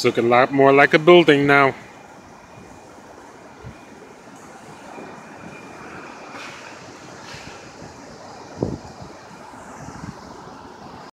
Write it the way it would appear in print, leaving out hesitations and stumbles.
It's looking a lot more like a building now.